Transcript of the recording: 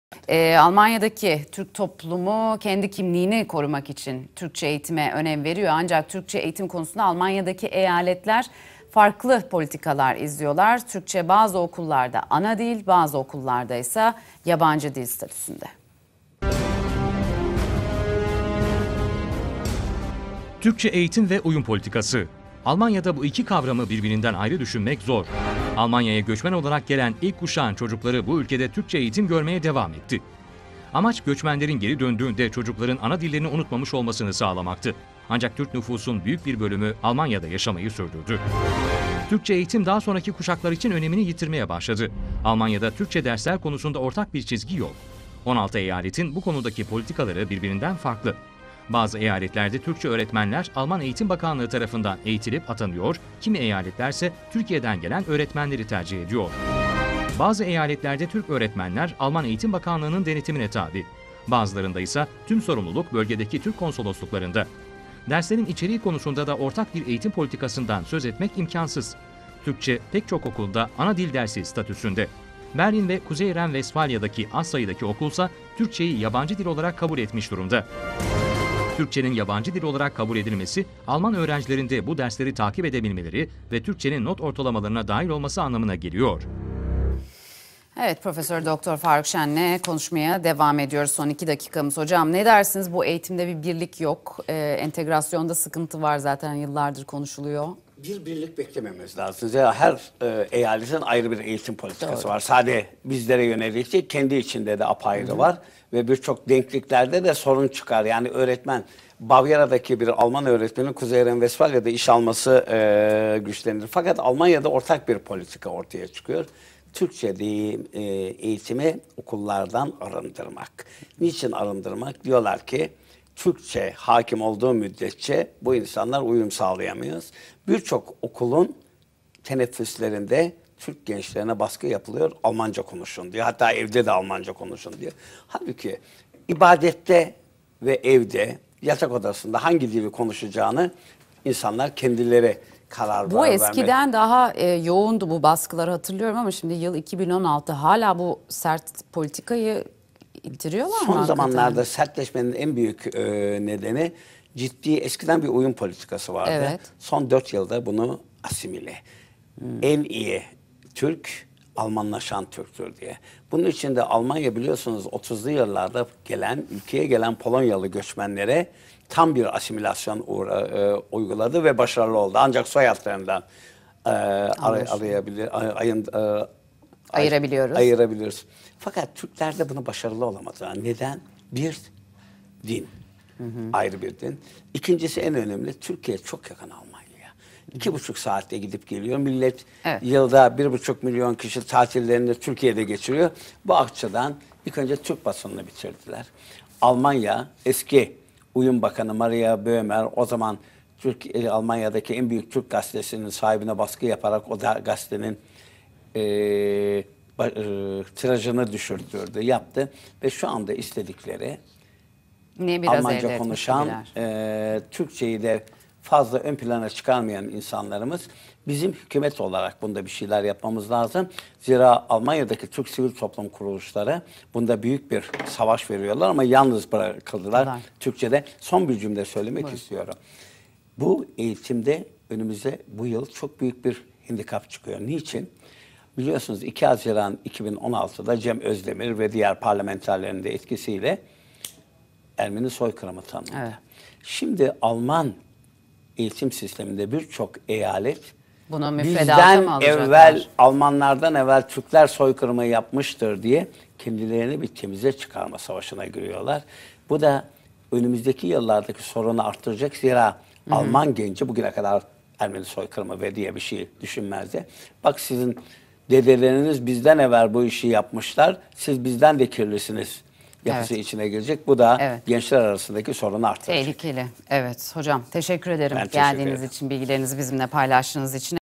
Almanya'daki Türk toplumu kendi kimliğini korumak için Türkçe eğitime önem veriyor. Ancak Türkçe eğitim konusunda Almanya'daki eyaletler farklı politikalar izliyorlar. Türkçe bazı okullarda ana dil, bazı okullarda ise yabancı dil statüsünde. Türkçe eğitim ve uyum politikası. Almanya'da bu iki kavramı birbirinden ayrı düşünmek zor. Almanya'ya göçmen olarak gelen ilk kuşağın çocukları bu ülkede Türkçe eğitim görmeye devam etti. Amaç göçmenlerin geri döndüğünde çocukların ana dillerini unutmamış olmasını sağlamaktı. Ancak Türk nüfusun büyük bir bölümü Almanya'da yaşamayı sürdürdü. Türkçe eğitim daha sonraki kuşaklar için önemini yitirmeye başladı. Almanya'da Türkçe dersler konusunda ortak bir çizgi yok. 16 eyaletin bu konudaki politikaları birbirinden farklı. Bazı eyaletlerde Türkçe öğretmenler Alman Eğitim Bakanlığı tarafından eğitilip atanıyor, kimi eyaletlerse Türkiye'den gelen öğretmenleri tercih ediyor. Bazı eyaletlerde Türk öğretmenler Alman Eğitim Bakanlığı'nın denetimine tabi. Bazılarında ise tüm sorumluluk bölgedeki Türk konsolosluklarında. Derslerin içeriği konusunda da ortak bir eğitim politikasından söz etmek imkansız. Türkçe pek çok okulda ana dil dersi statüsünde. Berlin ve Kuzey Ren-Vesfalya'daki az sayıdaki okulsa Türkçeyi yabancı dil olarak kabul etmiş durumda. Türkçenin yabancı dil olarak kabul edilmesi, Alman öğrencilerin de bu dersleri takip edebilmeleri ve Türkçenin not ortalamalarına dahil olması anlamına geliyor. Evet, Profesör Doktor Faruk Şen'le konuşmaya devam ediyoruz. Son 2 dakikamız. Hocam ne dersiniz? Bu eğitimde bir birlik yok. Entegrasyonda sıkıntı var, zaten yıllardır konuşuluyor. Bir birlik beklememiz lazım. Her eyaletin ayrı bir eğitim politikası var. Sadece bizlere yönelik değil, kendi içinde de apayrı var. Ve birçok denkliklerde de sorun çıkar. Yani öğretmen, Bavyera'daki bir Alman öğretmenin Kuzey Ren-Vesfalya'da iş alması güçlenir. Fakat Almanya'da ortak bir politika ortaya çıkıyor. Türkçe eğitimi okullardan arındırmak. Niçin arındırmak? Diyorlar ki Türkçe hakim olduğu müddetçe bu insanlar uyum sağlayamıyoruz. Birçok okulun teneffüslerinde Türk gençlerine baskı yapılıyor. Almanca konuşun diyor. Hatta evde de Almanca konuşun diyor. Halbuki ibadette ve evde, yatak odasında hangi dili konuşacağını insanlar kendileri karar Bu eskiden vermek. daha yoğundu bu baskıları, hatırlıyorum, ama şimdi yıl 2016 hala bu sert politikayı bitiriyorlar mı? Son zamanlarda sertleşmenin en büyük nedeni eskiden bir uyum politikası vardı. Evet. Son 4 yılda bunu asimile. En iyi Türk, Almanlaşan Türktür diye. Bunun için de Almanya biliyorsunuz 30'lu yıllarda ülkeye gelen Polonyalı göçmenlere tam bir asimilasyon uyguladı ve başarılı oldu. Ancak soyadlarından ayırabiliyoruz. Fakat Türklerde bunu başarılı olamadı. Neden? Bir, din. Ayrı bir din. İkincisi, en önemli, Türkiye çok yakın Almanya'ya. 2,5 saatte gidip geliyor. Millet yılda 1,5 milyon kişi tatillerini Türkiye'de geçiriyor. Bu açıdan ilk önce Türk basınını bitirdiler. Almanya, eski Uyum Bakanı Maria Böhmer o zaman Almanya'daki en büyük Türk gazetesinin sahibine baskı yaparak o da gazetenin tirajını düşürdürdü, yaptı. Ve şu anda istedikleri Almanca konuşan, Türkçeyi de fazla ön plana çıkarmayan insanlarımız. Bizim hükümet olarak bunda bir şeyler yapmamız lazım. Zira Almanya'daki Türk sivil toplum kuruluşları bunda büyük bir savaş veriyorlar ama yalnız bırakıldılar. Türkçe'de son bir cümle söylemek istiyorum. Bu eğitimde önümüze bu yıl çok büyük bir handikap çıkıyor. Niçin? Biliyorsunuz 2 Haziran 2016'da Cem Özdemir ve diğer parlamenterlerin de etkisiyle Ermeni soykırımı tanındı. Evet. Şimdi Alman eğitim sisteminde birçok eyalet Almanlardan evvel Türkler soykırımı yapmıştır diye kendilerini bir temize çıkarma savaşına giriyorlar. Bu da önümüzdeki yıllardaki sorunu arttıracak. Zira Alman genci bugüne kadar Ermeni soykırımı ve diye bir şey düşünmezdi. Bak, sizin dedeleriniz bizden evvel bu işi yapmışlar. Siz bizden de kirlisiniz yapısı içine girecek. Bu da gençler arasındaki sorunu artıracak. Tehlikeli. Evet hocam, teşekkür ederim geldiğiniz için, bilgilerinizi bizimle paylaştığınız için.